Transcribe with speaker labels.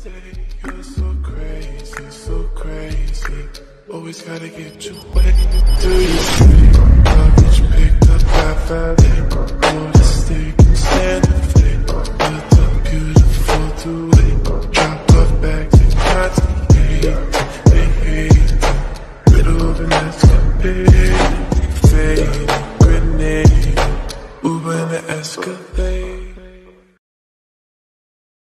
Speaker 1: You're so crazy, so crazy. Always gotta get you wet. Do you see? Luggage picked up by valet. Order steak and Santa Fe. Built up beautiful to wait. Drop off bags and contemplate. They hate it. Middle of an escapade. Fade, grenade. Uber in the Escalade.